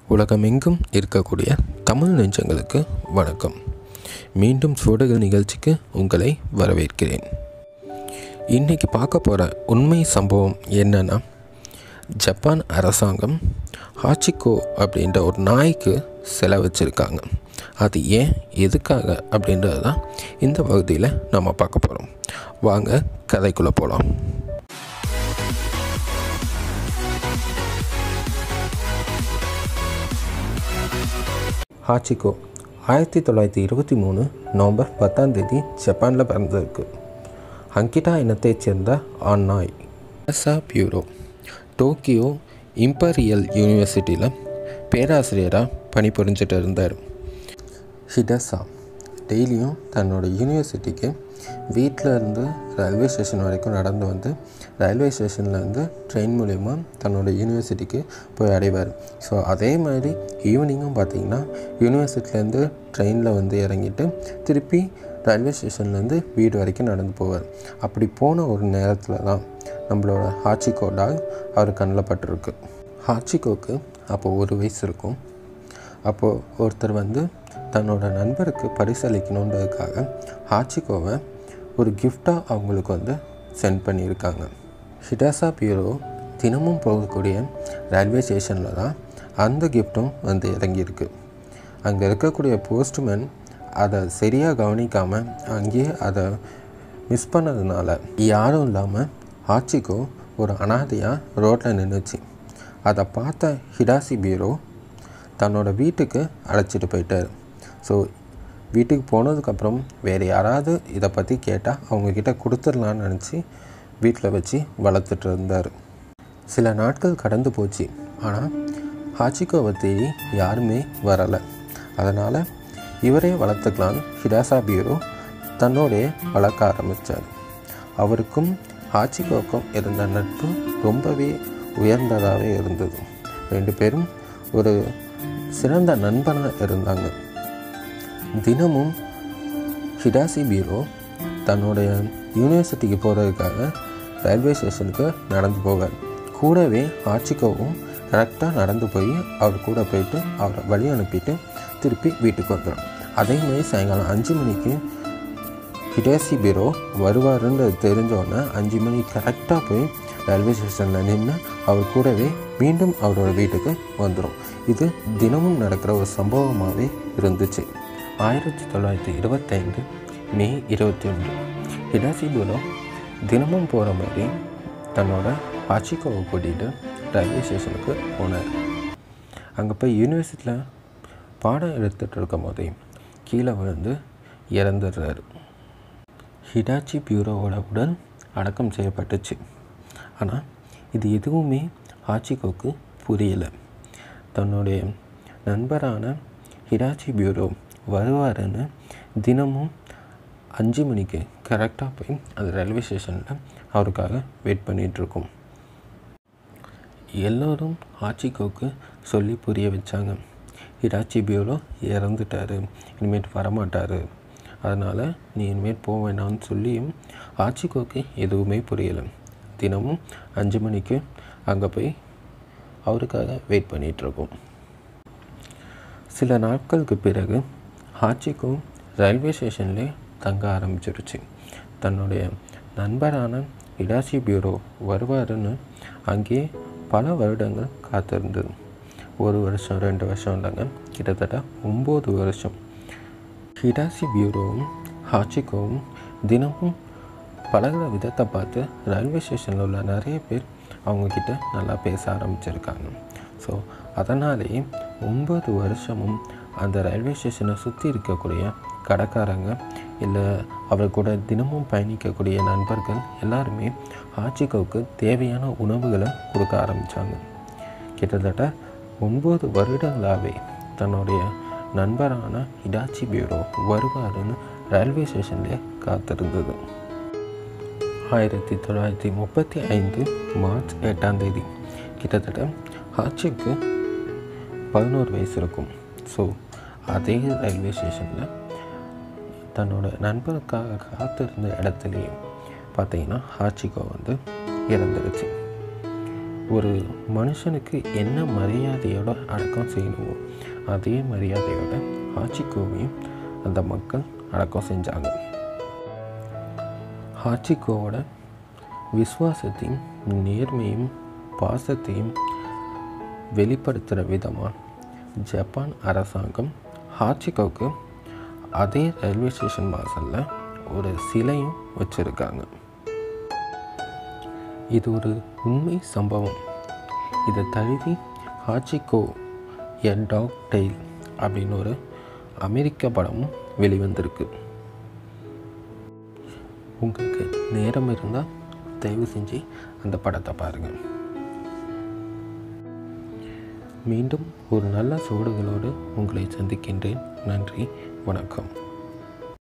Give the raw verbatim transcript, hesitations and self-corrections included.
உலகமெங்கும் இருக்கக்கூடிய தமிழ் நெஞ்சங்களுக்கு வணக்கம். மீண்டும் சுவடுகள் நிகழ்ச்சிக்கு உங்களை வரவேற்கிறேன். இன்றைக்கி பார்க்க போகிற உண்மை சம்பவம் என்னென்னா, ஜப்பான் அரசாங்கம் ஹாச்சிகோ அப்படின்ற ஒரு நாய்க்கு செலவச்சிருக்காங்க. அது ஏன், எதுக்காக அப்படின்றது தான் இந்த பகுதியில் நம்ம பார்க்க போகிறோம். வாங்க கதைக்குள்ளே போகலாம். ஹாச்சிகோ ஆயிரத்தி தொள்ளாயிரத்தி இருபத்தி மூணு நவம்பர் பத்தாம் தேதி ஜப்பானில் பிறந்திருக்கு. அங்கிட்டா இனத்தைச் சேர்ந்த ஆண் நாய். ஹிடாசாபுரோ டோக்கியோ இம்பீரியல் யூனிவர்சிட்டியில் பேராசிரியராக பணிபுரிஞ்சிட்டு இருந்தார். ஹிடாசா டெய்லியும் தன்னோட யூனிவர்சிட்டிக்கு வீட்டில் இருந்து ரயில்வே ஸ்டேஷன் வரைக்கும் நடந்து வந்து ரயில்வே ஸ்டேஷன்லேருந்து ட்ரெயின் மூலயமா தன்னோட யூனிவர்சிட்டிக்கு போய் அடைவார். ஸோ அதே மாதிரி ஈவினிங்கும் பார்த்திங்கன்னா யூனிவர்சிட்டிலேருந்து ட்ரெயினில் வந்து இறங்கிட்டு திருப்பி ரயில்வே ஸ்டேஷன்லேருந்து வீடு வரைக்கும் நடந்து போவார். அப்படி போன ஒரு நேரத்தில் தான் நம்மளோட ஹாச்சிகோ டாக் அவர் கண்ணில் பட்டிருக்கு. ஹாச்சிகோக்கு அப்போது ஒரு வயசு இருக்கும். அப்போது ஒருத்தர் வந்து தன்னோட நண்பருக்கு பரிசளிக்கணுன்றதுக்காக ஹாச்சிகோவை ஒரு கிஃப்டாக அவங்களுக்கு வந்து சென்ட் பண்ணியிருக்காங்க. ஹிடாசாபுரோ தினமும் போகக்கூடிய ரயில்வே ஸ்டேஷனில் தான் அந்த கிஃப்ட்டும் வந்து இறங்கியிருக்கு. அங்கே இருக்கக்கூடிய போஸ்ட்மேன் அதை சரியாக கவனிக்காமல் அங்கேயே அதை மிஸ் பண்ணதுனால யாரும் இல்லாமல் ஹாச்சிகோ ஒரு அனாதையாக ரோட்டில் நின்றுச்சு. அதை பார்த்த ஹிடாசாபுரோ தன்னோட வீட்டுக்கு அழைச்சிட்டு போயிட்டார். ஸோ வீட்டுக்கு போனதுக்கப்புறம் வேறு யாராவது இதை பற்றி கேட்டால் அவங்கக்கிட்ட கொடுத்துடலான்னு நினச்சி வீட்டில் வச்சு வளர்த்துட்டு இருந்தார். சில நாட்கள் கடந்து போச்சு. ஆனால் ஹாச்சிகோவை தேடி யாருமே வரலை. அதனால் இவரே வளர்த்துக்கலான்னு ஹிடாசாபுரோ தன்னோடைய வளர்க்க ஆரம்பித்தார். அவருக்கும் ஹாச்சிகோவுக்கும் இருந்த நட்பு ரொம்பவே உயர்ந்ததாகவே இருந்தது. ரெண்டு பேரும் ஒரு சிறந்த நண்பனாக இருந்தாங்க. தினமும் ஹிடாசாபுரோ தன்னுடைய யூனிவர்சிட்டிக்கு போகிறதுக்காக ரயில்வே ஸ்டேஷனுக்கு நடந்து போவார். கூடவே ஹாச்சிகோவும் கரெக்டாக நடந்து போய் அவர் கூட போயிட்டு அவரை வழி அனுப்பிட்டு திருப்பி வீட்டுக்கு வந்துடும். அதே மாதிரி சாயங்காலம் அஞ்சு மணிக்கு ஹிடாசாபுரோ வருவாருன்னு தெரிஞ்சோடனே அஞ்சு மணி கரெக்டாக போய் ரயில்வே ஸ்டேஷனில் நின்று அவர் கூடவே மீண்டும் அவரோட வீட்டுக்கு வந்துடும். இது தினமும் நடக்கிற ஒரு சம்பவமாகவே இருந்துச்சு. ஆயிரத்தி தொள்ளாயிரத்தி இருபத்தைந்து மே இருபத்தி ஒன்று ஹிடாசாபுரோ தினமும் போகிற மாதிரி தன்னோட ஹாச்சிகோவை கூட்டிகிட்டு ரயில்வே ஸ்டேஷனுக்கு போனார். அங்கே போய் யூனிவர்சிட்டியில் பாடம் எடுத்துகிட்டு இருக்கும் போதே கீழே விழுந்து இறந்துடுறாரு. ஹிடாசாபுரோவோட உடல் அடக்கம் செய்யப்பட்டுச்சு. ஆனால் இது எதுவுமே ஹாச்சிகோவுக்கு புரியலை. தன்னுடைய நண்பரான ஹிடாசாபுரோ வருவாருன்னு தினமும் அஞ்சு மணிக்கு கரெக்டாக போய் அந்த ரயில்வே ஸ்டேஷனில் அவருக்காக வெயிட் பண்ணிகிட்ருக்கோம். எல்லோரும் ஹாச்சிகோவுக்கு சொல்லி புரிய வச்சாங்க, ஹிடாசாபுரோ இறந்துட்டார், இனிமேல் வரமாட்டார், அதனால் நீ இனிமேல் போக வேண்டாம்னு சொல்லியும் ஹாச்சிகோவுக்கு எதுவுமே புரியலை. தினமும் அஞ்சு மணிக்கு அங்கே போய் அவருக்காக வெயிட் பண்ணிகிட்ருக்கோம். சில நாட்களுக்கு பிறகு ஹாச்சிகோ ரயில்வே ஸ்டேஷன்லேயே தங்க ஆரம்பிச்சிருச்சு. தன்னுடைய நண்பரான ஹிடாசாபுரோ வருவாருன்னு அங்கேயே பல வருடங்கள் காத்திருந்தது. ஒரு வருஷம் ரெண்டு வருஷம் இல்லைங்க, கிட்டத்தட்ட ஒம்பது வருஷம். ஹிடாசாபுரோவும் ஹாச்சிகோவும் தினமும் பழகிற விதத்தை பார்த்து ரயில்வே ஸ்டேஷனில் உள்ள நிறைய பேர் அவங்கக்கிட்ட நல்லா பேச ஆரம்பிச்சிருக்காங்க. ஸோ அதனாலேயே ஒம்பது வருஷமும் அந்த ரயில்வே ஸ்டேஷனை சுற்றி இருக்கக்கூடிய கடைக்காரங்க இல்லை அவர் கூட தினமும் பயணிக்கக்கூடிய நண்பர்கள் எல்லாருமே ஹாச்சிகோவுக்கு தேவையான உணவுகளை கொடுக்க ஆரம்பித்தாங்க. கிட்டத்தட்ட ஒம்பது வருடங்களாகவே தன்னுடைய நண்பரான ஹிடாசாபுரோ வருவாருன்னு ரயில்வே ஸ்டேஷன்லேயே காத்திருந்தது. ஆயிரத்தி தொள்ளாயிரத்தி முப்பத்தி ஐந்து மார்ச் எட்டாம் தேதி கிட்டத்தட்ட ஹாச்சிக்கு பதினோரு வயசு இருக்கும். ஸோ அதே ரயில்வே ஸ்டேஷனில் தன்னோட நண்பருக்காக காத்திருந்த இடத்துலையே பார்த்திங்கன்னா ஹாச்சிகோ வந்து இறந்துடுச்சு. ஒரு மனுஷனுக்கு என்ன மரியாதையோட அடக்கம் செய்யணுமோ அதே மரியாதையோட ஹாச்சிகோவையும் அந்த மக்கள் அடக்கம் செஞ்சாங்க. ஹாச்சிகோவோட விசுவாசத்தையும் நேர்மையும் பாசத்தையும் வெளிப்படுத்துகிற விதமாக ஜப்பான் அரசாங்கம் ஹாச்சிகோவுக்கு அதே ரயில்வே ஸ்டேஷன் வாசலில் ஒரு சிலையும் வச்சுருக்காங்க. இது ஒரு உண்மை சம்பவம். இதை தழுவி ஹாச்சிகோ எ டாக் டெய்ல் அப்படின்னு ஒரு அமெரிக்க படமும் வெளிவந்திருக்கு. உங்களுக்கு நேரம் இருந்தால் தயவு செஞ்சு அந்த படத்தை பாருங்கள். மீண்டும் ஒரு நல்ல சோடுகளோடு உங்களை சந்திக்கின்றேன். நன்றி, வணக்கம்.